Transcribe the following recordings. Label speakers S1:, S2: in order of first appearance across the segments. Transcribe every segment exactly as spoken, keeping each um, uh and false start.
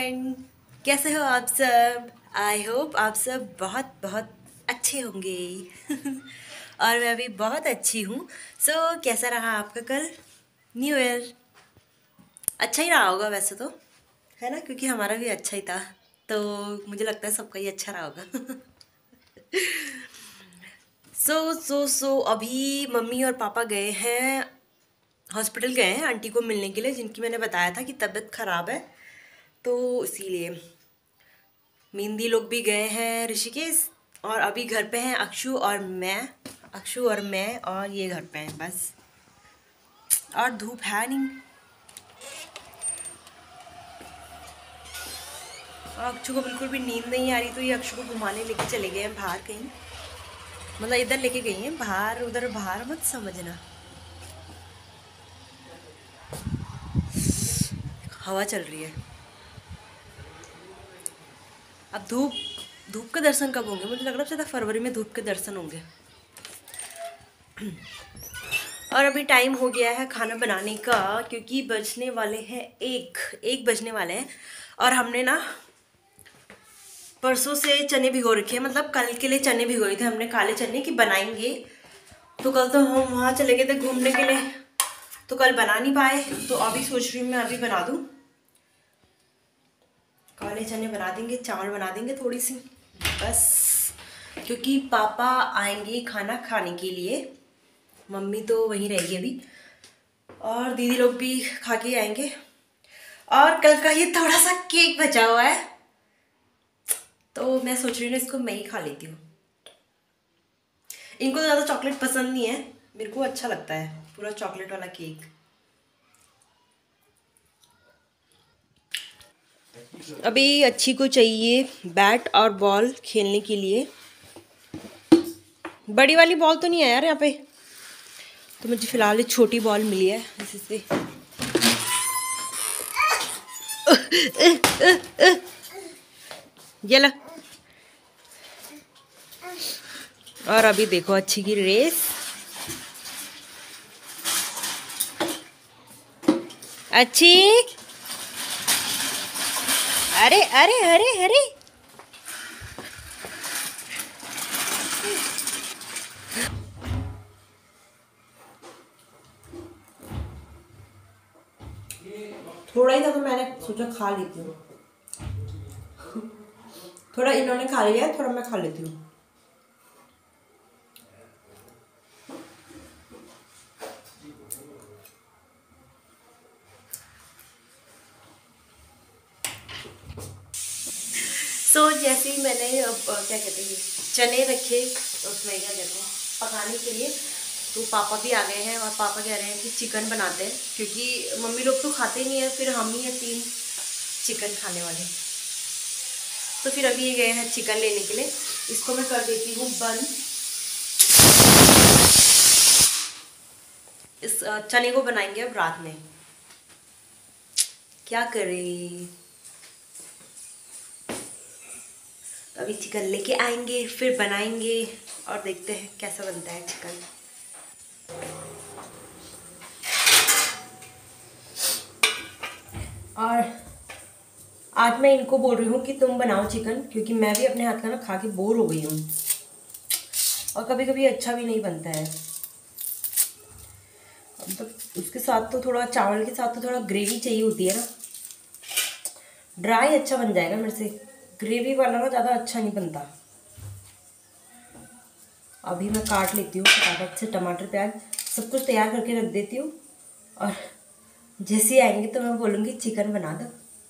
S1: Friend, कैसे हो आप सब। आई होप आप सब बहुत बहुत अच्छे होंगे और मैं भी बहुत अच्छी हूँ। सो so, कैसा रहा आपका कल न्यू ईयर? अच्छा ही रहा होगा वैसे तो, है ना, क्योंकि हमारा भी अच्छा ही था। तो मुझे लगता है सबका ही अच्छा रहा होगा। सो सो सो अभी मम्मी और पापा गए हैं, हॉस्पिटल गए हैं आंटी को मिलने के लिए, जिनकी मैंने बताया था कि तबीयत ख़राब है। तो इसीलिए मेहंदी लोग भी गए हैं ऋषिकेश, और अभी घर पे हैं अक्षु और मैं अक्षु और मैं और ये घर पे हैं बस। और धूप है नहीं, और अक्षु को बिल्कुल भी नींद नहीं आ रही, तो ये अक्षु को घुमाने लेके चले गए हैं बाहर कहीं, मतलब इधर लेके गई हैं बाहर, उधर बाहर मत समझना। हवा चल रही है। अब धूप धूप के दर्शन कब होंगे? मुझे लग रहा है शायद फरवरी में धूप के दर्शन होंगे। और अभी टाइम हो गया है खाना बनाने का, क्योंकि बजने वाले हैं एक एक बजने वाले हैं। और हमने ना परसों से चने भिगो रखे हैं, मतलब कल के लिए चने भिगोए थे हमने, काले चने की बनाएंगे। तो कल तो हम वहाँ चले गए थे घूमने के लिए, तो कल बना नहीं पाए। तो अभी सोच रही हूँ मैं अभी बना दूँ, काले चने बना देंगे, चावल बना देंगे थोड़ी सी बस, क्योंकि पापा आएंगे खाना खाने के लिए, मम्मी तो वहीं रहेगी अभी, और दीदी लोग भी खा के आएंगे। और कल का ये थोड़ा सा केक बचा हुआ है, तो मैं सोच रही हूँ इसको मैं ही खा लेती हूँ। इनको तो ज़्यादा चॉकलेट पसंद नहीं है, मेरे को अच्छा लगता है पूरा चॉकलेट वाला केक। अभी अच्छी को चाहिए बैट और बॉल खेलने के लिए। बड़ी वाली बॉल तो नहीं है यार यहाँ पे, तो मुझे फ़िलहाल एक छोटी बॉल मिली है इसी से। ये ला। और अभी देखो अच्छी की रेस। अच्छी, अरे अरे अरे अरे थोड़ा ही था तो मैंने सोचा खा लेती हूँ। थोड़ा इन्होंने खा लिया है, थोड़ा मैं खा लेती हूँ। तो so, जैसे ही मैंने अब क्या कहते हैं चने रखे उसमें क्या कहते हैं पकाने के लिए, तो पापा भी आ गए हैं, और पापा कह रहे हैं कि चिकन बनाते हैं, क्योंकि मम्मी लोग तो खाते नहीं है, फिर हम ही हैं तीन चिकन खाने वाले। तो फिर अभी ये गए हैं चिकन लेने के लिए, इसको मैं कर देती हूँ बंद। इस चने को बनाएंगे अब रात में, क्या करें। अभी चिकन लेके आएंगे, फिर बनाएंगे और देखते हैं कैसा बनता है चिकन। और आज मैं इनको बोल रही हूँ कि तुम बनाओ चिकन, क्योंकि मैं भी अपने हाथ का ना खा के बोर हो गई हूँ, और कभी कभी अच्छा भी नहीं बनता है। मतलब तो उसके साथ तो थोड़ा चावल के साथ तो थोड़ा ग्रेवी चाहिए होती है ना, ड्राई अच्छा बन जाएगा मेरे से, ग्रेवी वाला ना ज़्यादा अच्छा नहीं बनता। अभी मैं काट लेती हूँ फटाफट से, टमाटर प्याज सब कुछ तैयार करके रख देती हूँ, और जैसे ही आएंगे तो मैं बोलूँगी चिकन बना दो।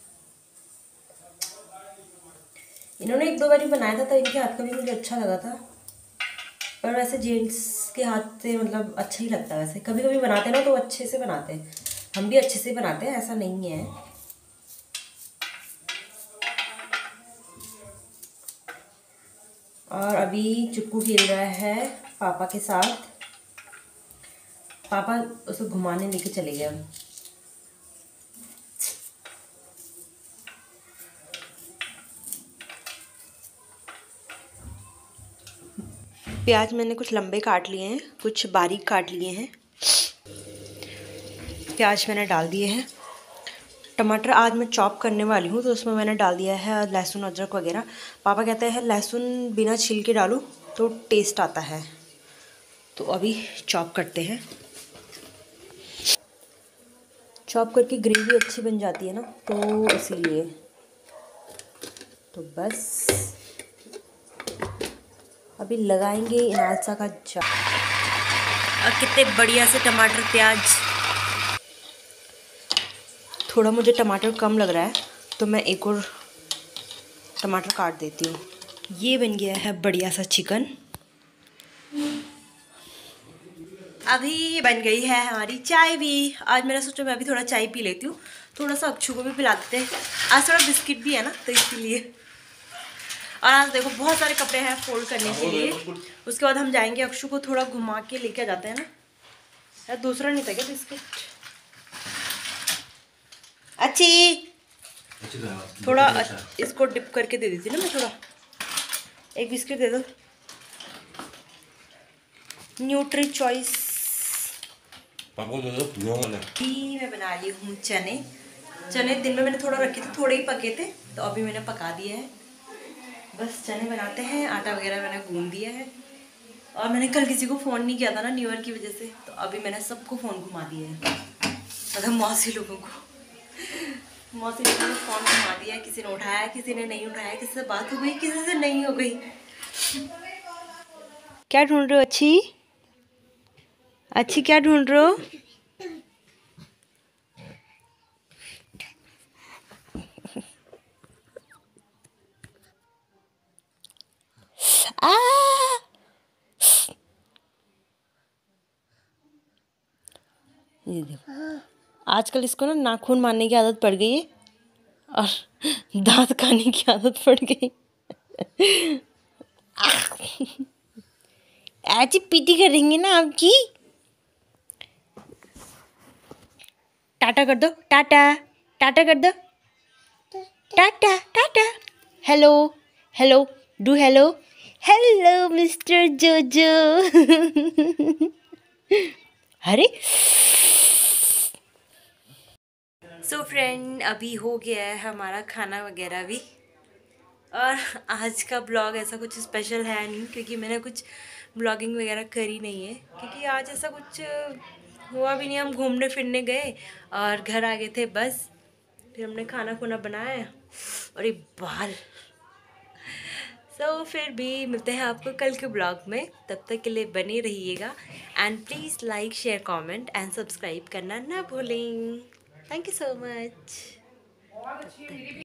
S1: इन्होंने एक दो बार बनाया था, तो इनके हाथ का भी मुझे अच्छा लगा था, पर वैसे जेंट्स के हाथ से मतलब अच्छा ही लगता है। वैसे कभी कभी बनाते हैं ना तो अच्छे से बनाते हैं, हम भी अच्छे से बनाते हैं, ऐसा नहीं है। और अभी चुक्कू खेल रहा है पापा के साथ, पापा उसे घुमाने लेके चले गए। प्याज मैंने कुछ लंबे काट लिए हैं, कुछ बारीक काट लिए हैं। प्याज मैंने डाल दिए हैं, टमाटर आज मैं चॉप करने वाली हूँ, तो उसमें मैंने डाल दिया है लहसुन अदरक वगैरह। पापा कहते हैं लहसुन बिना छील के डालो तो टेस्ट आता है। तो अभी चॉप करते हैं। चॉप करके ग्रेवी अच्छी बन जाती है ना, तो इसीलिए। तो बस अभी लगाएंगे इनालसा का जा। और कितने बढ़िया से टमाटर प्याज। थोड़ा मुझे टमाटर कम लग रहा है, तो मैं एक और टमाटर काट देती हूँ। ये बन गया है बढ़िया सा चिकन। अभी बन गई है हमारी चाय भी। आज मैंने सोचा मैं अभी थोड़ा चाय पी लेती हूँ, थोड़ा सा अक्षु को भी पिला देते हैं। आज थोड़ा बिस्किट भी है ना, तो इसीलिए। और आज देखो बहुत सारे कपड़े हैं फोल्ड करने के लिए। उसके बाद हम जाएंगे, अक्षु को थोड़ा घुमा के लेके जाते हैं ना। यार दूसरा नहीं था क्या बिस्किट? अच्छी थोड़ा इसको डिप करके दे देती ना मैं। थोड़ा एक बिस्किट दे दो, न्यूट्री चॉइस। मैं बना रही हूँ चने। चने दिन में मैंने थोड़ा रखे थे, थोड़े ही पके थे, तो अभी मैंने पका दिए हैं। बस चने बनाते हैं। आटा वगैरह मैंने गूंद दिया है। और मैंने कल किसी को फ़ोन नहीं किया था ना न्यू ईयर की वजह से, तो अभी मैंने सबको फ़ोन घुमा दिया है, मतलब मौसी लोगों को। मौसी लोगों ने फ़ोन घुमा दिया। किसी ने उठाया, किसी ने नहीं उठाया, किसी से बात हो गई, किसी से नहीं हो गई। क्या ढूंढ रहे हो अच्छी? अच्छी क्या ढूंढ रहे हो? आ! ये देखो, आजकल इसको ना नाखून मारने की आदत पड़ गई है और दांत खाने की आदत पड़ गई। ऐसी पीटी करेंगे ना आपकी। टाटा कर दो, टाटा टाटा कर दो, tata tata. Hello hello, do hello. Hello mister Jojo. अरे सो फ्रेंड, अभी हो गया है हमारा खाना वगैरह भी। और आज का ब्लॉग ऐसा कुछ स्पेशल है नहीं, क्योंकि मैंने कुछ ब्लॉगिंग वगैरह करी नहीं है, क्योंकि आज ऐसा कुछ हुआ भी नहीं। हम घूमने फिरने गए और घर आ गए थे बस। फिर हमने खाना खुना बनाया और ये बाल। सो so, फिर भी मिलते हैं आपको कल के ब्लॉग में। तब तक के लिए बने रहिएगा। And please like share comment and subscribe करना ना भूलें। Thank you so much.